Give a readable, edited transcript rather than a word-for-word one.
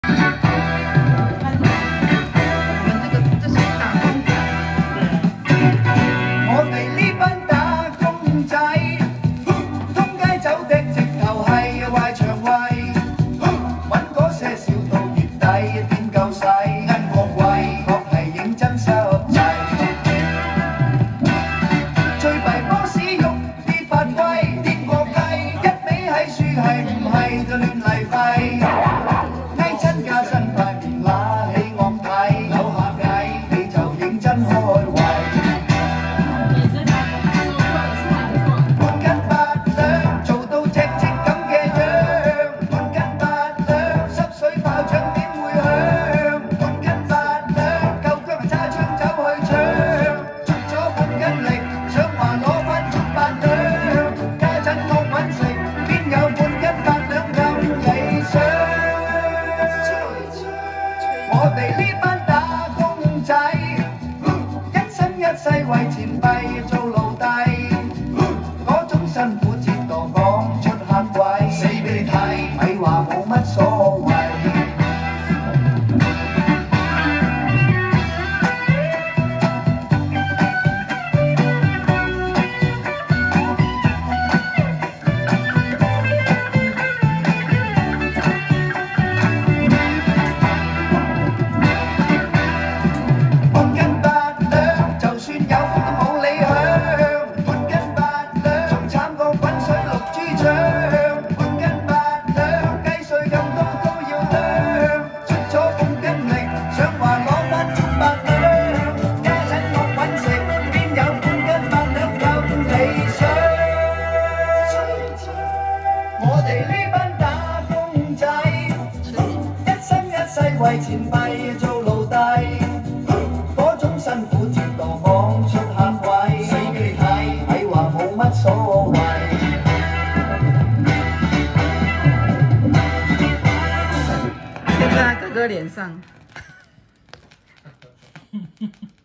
我哋呢班打工仔，一生一世為錢幣做奴隸，嗰種辛苦折墮講出客位，死俾你睇，咪話冇乜所謂。我哋呢班打工仔，一生一世為錢幣做奴隸，嗰種辛苦折墮講出客位，死俾你睇，咪話冇乜所謂。 就在哥哥臉上。